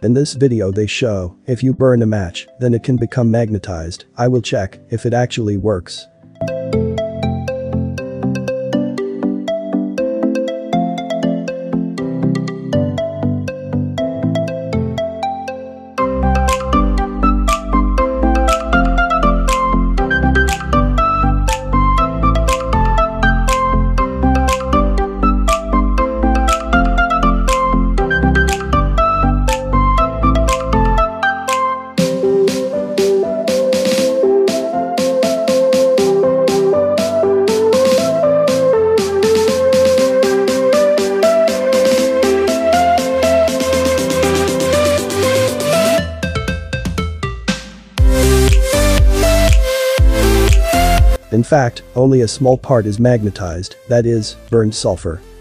In this video they show, if you burn a match, then it can become magnetized. I will check if it actually works. In fact, only a small part is magnetized, that is, burned sulfur.